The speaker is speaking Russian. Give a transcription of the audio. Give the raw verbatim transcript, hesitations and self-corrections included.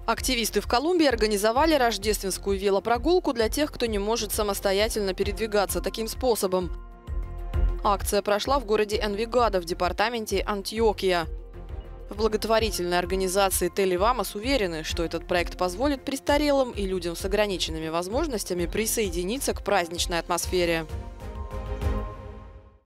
Активисты в Колумбии организовали рождественскую велопрогулку для тех, кто не может самостоятельно передвигаться таким способом. Акция прошла в городе Энвигадо в департаменте Антиокия. В благотворительной организации Теливамос уверены, что этот проект позволит престарелым и людям с ограниченными возможностями присоединиться к праздничной атмосфере.